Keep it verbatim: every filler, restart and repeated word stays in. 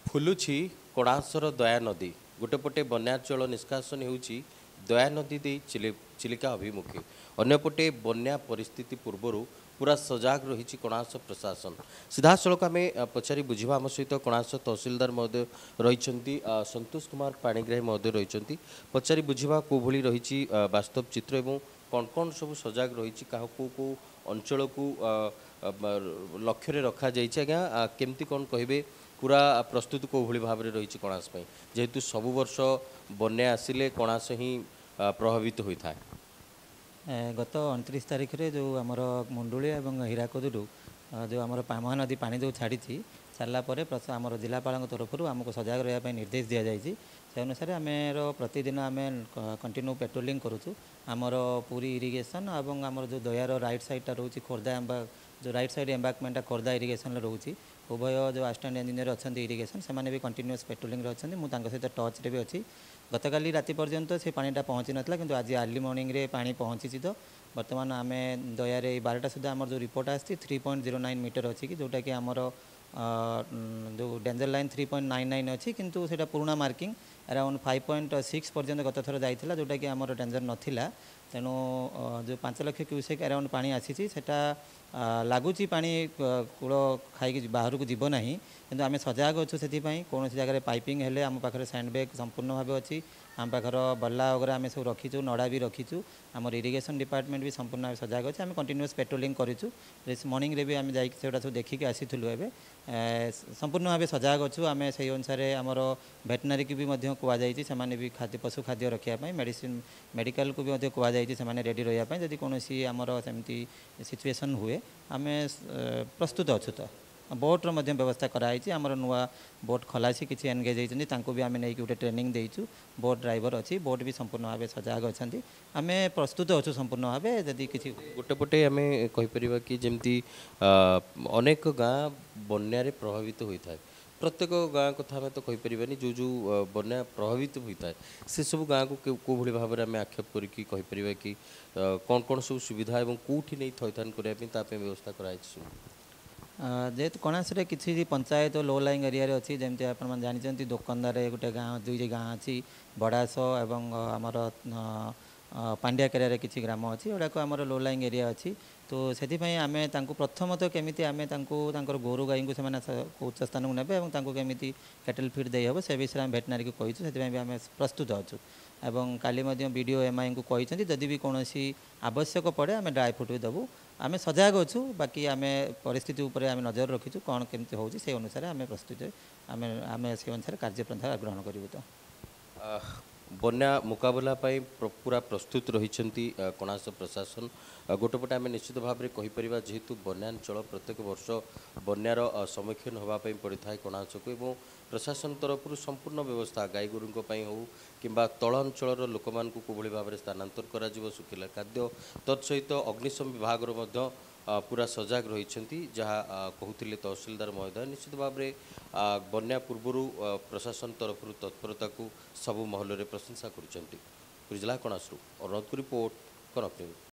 फुलुछि कोणासर दया नदी गोटे पटे बन्याचल निष्कासन होउछि दया नदी दे चिलि चिलिका अभिमुखे अन्यपटे बन्या परिस्थिति पूर्वर पूरा सजाग रही कोणास प्रशासन सीधासख आम पचारि बुझा आम सहित कोणास तहसिलदार महोदय रही संतोष कुमार पाणिग्राही महोदय रही पचारि बुझा कौ भली रही वास्तव चित्र एवं कौन कौन सब सजाग रही क्या कौ अंचल को लक्ष्य रखा जाइए आज्ञा केमती कौन कहे पूरा प्रस्तुत कौ भली भाव में रही कणास जेहेतु सबु वर्ष बन्या आसिले कणास ही प्रभावित होता है। गत उनतीस तारीख रे जो आमर मुंडुली और हीराकुदू जो आमर महानदी पानी जो छाड़ी सारापर आमर जिलापाल तरफ आमको सजग रहा निर्देश दि जाएगी से अनुसार आम प्रतिदिन आम कंटिन्यू पेट्रोलिंग करुचु आमर पूरी इरिगेशन और आमर जो दयार राइट साइडटा रोचे खोर्धा एम्बा जो राइट साइड एम्बाकमेंटा खोर्धा इरिगेशन रोचे उभय जो असिस्टेंट इंजीनियर अच्छा इरिगेशन से भी कंटिन्यूअस पेट्रोलिंग अच्छा मुझे सहित टच रे भी अच्छी गतकाली राति पर्यंत से पानीटा पहुँची नाला कि आज अर्ली मॉर्निंग रे पानी पहुँची तो बर्तमान आम दयारे बारटा सुधा आम जो रिपोर्ट आसी three point zero nine meter अच्छी कि जोटा कि आमर जो danger line three point nine nine अच्छी किंतु सेटा पुराना marking around five point six पर्यंत गत थर जाइला जोटा कि आमर डेंजर नथिला तेणु जो पांच लक्ष क्यूसेक अराउंड पानी आसी सेटा लगुच पानी कूल खाई बाहर को जीव ना कि आम सजग अच्छु से कौन जगह पाइपिंग हेले आम पाखे सैंडबैग संपूर्ण भाव अच्छी आम पाखर बल्ला वगैरह आम सब रखीचु नड़ा भी रखीचु आम इरिगेशन डिपार्टमेंट भी संपूर्ण भाव सजग अच्छे आम कंटिन्यूअस पेट्रोलिंग करूँ मॉर्निंग रे भी आम जाटा सब देखिक आसीलु एवं संपूर्ण भाव सजग अच्छु आम से अनुसार आमर भेटनारी की भी कहुई से भी खाद्य पशु खाद्य रखापी मेडिसिन मेडिकल को भी कहुई रेडी रही जदि कौन आमर सेमती सिचुएसन हुए आम प्रस्तुत अच्छु तो बोट्र व्यवस्था कराई आमर नुआ बोट खलासी किसी एनगेज होती भी आम नहीं गोटे ट्रेनिंग देचु बोट ड्राइवर अच्छी बोट भी संपूर्ण भाव सजग अच्छा आम प्रस्तुत अच्छु संपूर्ण भाव जदि किसी गोटे पटे आम कहीपर कि जमती अनेक गाँ बन्या प्रभावित होता है प्रत्येक गाँ कथा आम तो कहीपर जो जो बन्या प्रभावित होता है से सब गाँ को कौ भाई भाव में आम आक्षेप करपर कि कौन कौन सब सुविधा और कौटी नहीं थैथान करने व्यवस्था कराई जेहेतु कणास किसी पंचायत लो लाइंग एरिया अच्छी जमी आप जानते दोकंदार गोटे गाँ दुई गाँ अच्छी बड़ास एवं आमर पांड्या केरिया किसी ग्राम अच्छी गुड़ाक आमर लो लाइंग एरिया अच्छी तो से आम प्रथमतः केमी आम गोरु गाई को उच्च स्थान को नेबे और केमी कैटल फीड दे हे से विषय में भेटनारी को कहीचु से आम प्रस्तुत अच्छु एवं काली वीडियो एम आई को कही जदि भी कौन आवश्यक पड़े आम ड्राई फ्रुट भी देवु आम सजग अच्छु बाकी आम परिस्थिति उपर आम नजर रखीचु कौन केमती हो अनुसार आम प्रस्तुत आम आम से अनुसार कार्यपंथा ग्रहण करूँ तो बन्या मुकाबला पूरा प्रस्तुत रही कणास प्रशासन गोटेपटे आम निश्चित भाव में कहीपर जेहेतु बन्यांचल प्रत्येक वर्ष बन्यार सम्मुखीन होगापी पड़ता है कणास को प्रशासन तरफ संपूर्ण व्यवस्था गाई गोरु हो कि तल अंचल लोक मान कौ भाई भाव में स्थानांतर कर सुखिला खाद्य तत्सहित अग्निशम विभाग पूरा सजग रही जहाँ कहते तहसिलदार महोदय निश्चित भाव में बन्या पूर्व प्रशासन तरफ तत्परता को सबु महल में प्रशंसा कर जिला कणासरू अनुरोध को रिपोर्ट कनक न्यूज।